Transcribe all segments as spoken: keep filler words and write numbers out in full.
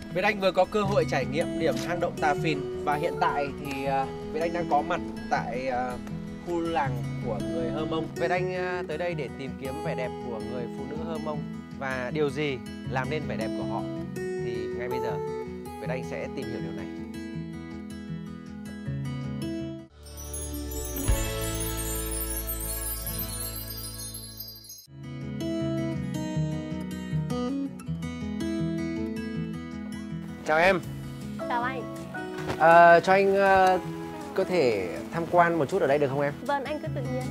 Việt Anh vừa có cơ hội trải nghiệm điểm hang động Tà Phìn và hiện tại thì uh, Việt Anh đang có mặt tại uh, khu làng của người Hơ Mông. Việt Anh uh, tới đây để tìm kiếm vẻ đẹp của người phụ nữ Hơ Mông và điều gì làm nên vẻ đẹp của họ thì ngay bây giờ Việt Anh sẽ tìm hiểu điều này. Chào em. Chào anh. À, cho anh uh, có thể tham quan một chút ở đây được không em? Vâng, anh cứ tự nhiên.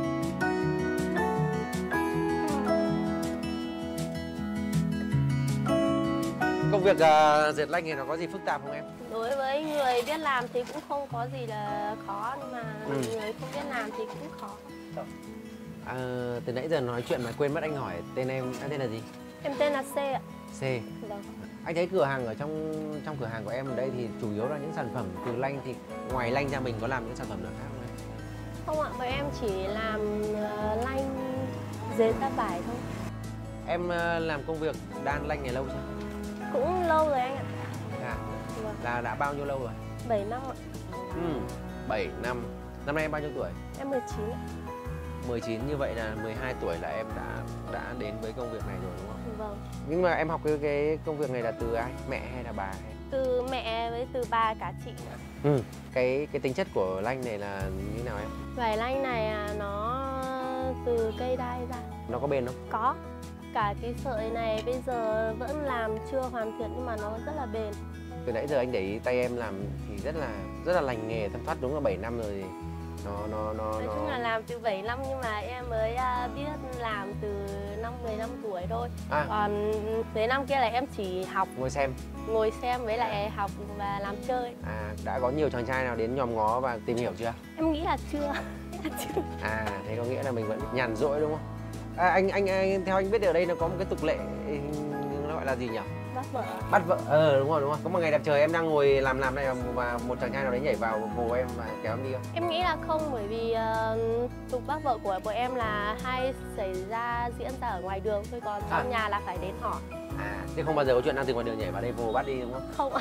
Công việc uh, dệt lanh này nó có gì phức tạp không em? Đối với người biết làm thì cũng không có gì là khó, nhưng mà ừ. người không biết làm thì cũng khó. À, từ nãy giờ nói chuyện mà quên mất anh hỏi tên em, anh tên là gì? Em tên là C ạ. C. Vâng. Anh thấy cửa hàng ở trong trong cửa hàng của em ở đây thì chủ yếu là những sản phẩm từ lanh, thì ngoài lanh ra mình có làm những sản phẩm nào khác không em? Không ạ, bọn em chỉ làm uh, lanh dệt ra vải thôi. Em uh, làm công việc đan lanh này lâu chưa? Cũng lâu rồi anh ạ. À, vâng. Là đã bao nhiêu lâu rồi? bảy năm ạ. Ừ, bảy năm. Năm nay em bao nhiêu tuổi? Em mười chín ạ. mười chín, như vậy là mười hai tuổi là em đã đã đến với công việc này rồi đúng không? Vâng. Nhưng mà em học cái, cái công việc này là từ ai? Mẹ hay là bà? Hay? Từ mẹ với từ ba cả chị nữa. Ừ. Cái cái tính chất của lanh này là như nào em? Vải lanh này à, nó từ cây đay ra. Nó có bền không? Có. Cả cái sợi này bây giờ vẫn làm chưa hoàn thiện nhưng mà nó rất là bền. Từ nãy giờ anh để ý tay em làm thì rất là rất là lành nghề, thấm thoát, đúng là bảy năm rồi thì nó nó nó nói nó... chung là làm từ bảy năm nhưng mà em mới uh, biết làm từ năm mười năm tuổi thôi. À. Còn mấy năm kia là em chỉ học, ngồi xem ngồi xem với lại học và làm chơi. À, đã có nhiều chàng trai nào đến nhòm ngó và tìm hiểu chưa? Em nghĩ là chưa. À, thế có nghĩa là mình vẫn nhàn rỗi đúng không? À, anh, anh anh theo anh biết ở đây nó có một cái tục lệ, nó gọi là gì nhỉ? Bắt vợ. Bắt vợ, ờ đúng rồi đúng rồi. Có một ngày đẹp trời em đang ngồi làm làm này và một chàng trai nào đấy nhảy vào vồ em và kéo em đi không? Em nghĩ là không, bởi vì uh, tục bắt vợ của bọn em là hay xảy ra diễn ra ở ngoài đường thôi, còn trong à. nhà là phải đến hỏi. À, thế không bao giờ có chuyện đang từ ngoài đường nhảy vào đây vồ bắt đi đúng không? Không ạ.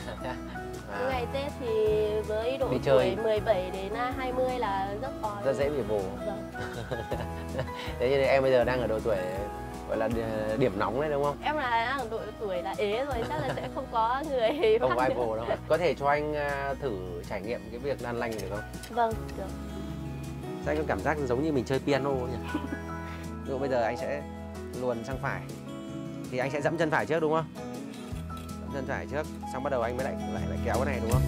À. Ngày Tết thì với độ đi tuổi chơi. mười bảy đến hai mươi là rất có. Rất dễ bị vồ. Vâng. Thế nên em bây giờ đang ở độ tuổi gọi là điểm nóng đấy đúng không? Em là đang ở độ tuổi là ế rồi, chắc là sẽ không có người không có ai vồ đâu. Có thể cho anh thử trải nghiệm cái việc đan lanh được không? Vâng, được. Sao anh có cảm giác giống như mình chơi piano nhỉ? Ví dụ bây giờ anh sẽ luồn sang phải thì anh sẽ dẫm chân phải trước đúng không? Dẫm chân phải trước, xong bắt đầu anh mới lại lại lại kéo cái này đúng không?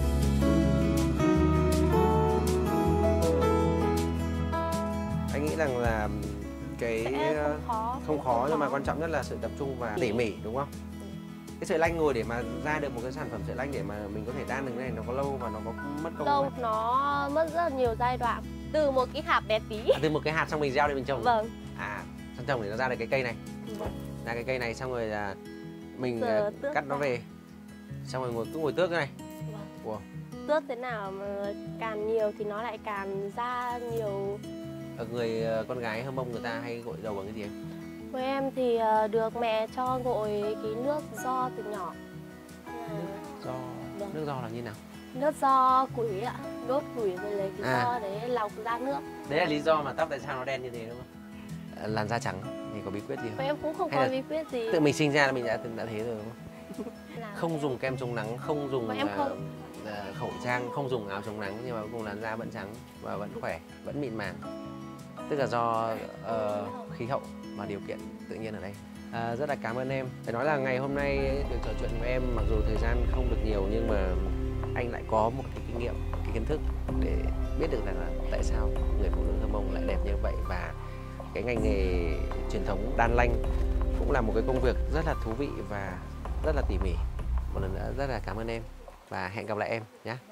Anh nghĩ rằng là cái không khó, không khó, không nhưng khó. Mà quan trọng nhất là sự tập trung và tỉ mỉ đúng không? Ừ. Cái sợi lanh ngồi để mà ra được một cái sản phẩm sợi lanh để mà mình có thể đan được cái này nó có lâu và nó có mất công lâu không? Nó mất rất là nhiều giai đoạn, từ một cái hạt bé tí. À, từ một cái hạt xong mình gieo để mình trồng. Vâng. À, xong trồng để nó ra được cái cây này. Vâng. Ra cái cây này xong rồi là mình Giờ cắt nó về, xong rồi ngồi cứ ngồi tước cái này. Vâng. Wow. Tước thế nào mà càng nhiều thì nó lại càng ra nhiều. Ở người con gái Hơ Mông người ta hay gội đầu bằng cái gì em? Với em thì được mẹ cho gội cái nước ro từ nhỏ. Nước ro, vâng. Nước ro là như nào? Nước ro củi ạ, đốt củi rồi lấy cái à. ro đấy lọc ra nước. Đấy là lý do mà tóc tại sao nó đen như thế đúng không? Làn da trắng thì có bí quyết gì không? Với em cũng không hay có bí quyết gì. Tự mình sinh ra là mình đã đã thế rồi đúng không? Không dùng kem chống nắng, không dùng em không. uh, khẩu trang, không dùng áo chống nắng nhưng mà cùng làn da vẫn trắng và vẫn khỏe, vẫn mịn màng. Tức là do uh, khí hậu và điều kiện tự nhiên ở đây. À, rất là cảm ơn em. Phải nói là ngày hôm nay được trò chuyện với em, mặc dù thời gian không được nhiều nhưng mà anh lại có một cái kinh nghiệm, cái kiến thức để biết được rằng là tại sao người phụ nữ Hơ Mông lại đẹp như vậy, và cái ngành nghề truyền thống đan lanh cũng là một cái công việc rất là thú vị và rất là tỉ mỉ. Một lần nữa rất là cảm ơn em và hẹn gặp lại em nhé.